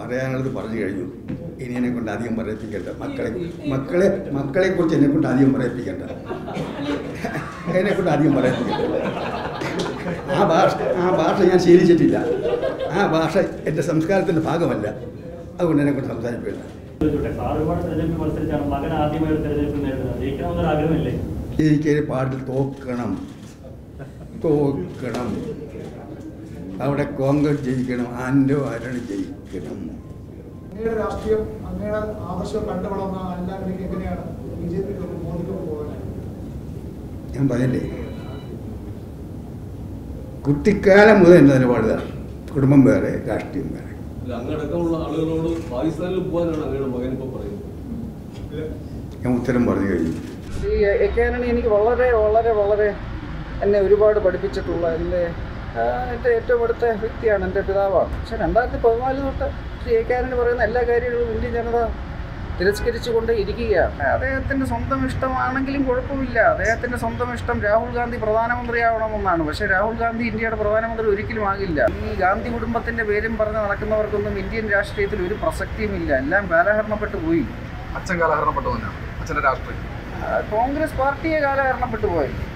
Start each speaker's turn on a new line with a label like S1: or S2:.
S1: പറയാനുള്ളത് പറഞ്ഞു കഴിഞ്ഞു. ഇനി എന്നെക്കൊണ്ട് അധികം പറയിപ്പിക്കേണ്ട. മക്കളെക്കുറിച്ച് എന്നെക്കൊണ്ട് അധികം പറയിപ്പിക്കേണ്ട. എന്നെക്കൊണ്ട് അധികം പറയിപ്പിക്കേണ്ട. ആ ഭാഷ ഞാൻ ശീലിച്ചിട്ടില്ല. ആ ഭാഷ എൻ്റെ സംസ്കാരത്തിൻ്റെ ഭാഗമല്ല. അതുകൊണ്ട് എന്നെക്കൊണ്ട് സംസാരിപ്പില്ല. എനിക്ക് പാട്ടിൽ തോക്കണം. അവിടെ കോൺഗ്രസ് ജയിക്കണം, ആൻഡോ ആരാണ് ജയിക്കണം.
S2: രാഷ്ട്രീയം അങ്ങയുടെ ആവശ്യം കണ്ടുവളർന്ന എല്ലാവരും എങ്ങനെയാണ് ബിജെപിക്ക് മോദിക്ക് പോകാൻ?
S1: ഞാൻ പറയല്ലേ, കുട്ടിക്കാലം മുതൽ എൻ്റെ നിലപാടുതാണ്. കുടുംബം വേറെ, രാഷ്ട്രീയം വേറെ.
S3: അങ്ങടക്കമുള്ള ആളുകളോട് പാകിസ്ഥാനിൽ പോകാനാണ് അങ്ങയുടെ മകൻ ഇപ്പോൾ പറയുന്നത്.
S1: ഞാൻ ഉത്തരം പറഞ്ഞു കഴിഞ്ഞു.
S4: ഈ എ.കെ. എനിക്ക് വളരെ വളരെ വളരെ എന്നെ ഒരുപാട് പഠിപ്പിച്ചിട്ടുള്ള എൻ്റെ ഏറ്റവും അടുത്ത വ്യക്തിയാണ്, എൻ്റെ പിതാവാണ്. പക്ഷേ 2014 തൊട്ട് ശ്രീ എ.കെ. പറയുന്ന എല്ലാ കാര്യങ്ങളും ഇന്ത്യൻ ജനത തിരസ്കരിച്ചുകൊണ്ട് ഇരിക്കുകയാണ്. അദ്ദേഹത്തിൻ്റെ സ്വന്തം ഇഷ്ടമാണെങ്കിലും കുഴപ്പമില്ല. അദ്ദേഹത്തിൻ്റെ സ്വന്തം ഇഷ്ടം രാഹുൽ ഗാന്ധി പ്രധാനമന്ത്രിയാവണമെന്നാണ്. പക്ഷേ രാഹുൽ ഗാന്ധി ഇന്ത്യയുടെ പ്രധാനമന്ത്രി ഒരിക്കലും ആകില്ല. ഈ ഗാന്ധി കുടുംബത്തിൻ്റെ പേരും പറഞ്ഞ് നടക്കുന്നവർക്കൊന്നും ഇന്ത്യൻ രാഷ്ട്രീയത്തിൽ ഒരു പ്രസക്തിയുമില്ല. എല്ലാം കാലഹരണപ്പെട്ടു പോയി.
S5: അച്ഛൻ കാലഹരണപ്പെട്ടു. അച്ഛൻ്റെ രാഷ്ട്രീയം
S4: കോൺഗ്രസ് പാർട്ടിയെ കാലഹരണപ്പെട്ടു പോയി.